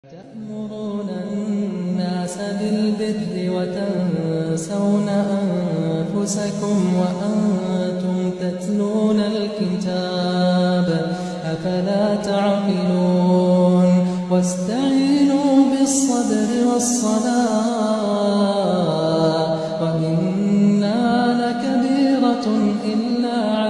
تأمرون الناس بالبر وتنسون أنفسكم وأنتم تتلون الكتاب أفلا تعقلون واستعينوا بالصبر والصلاة وإنها لكبيرة إلا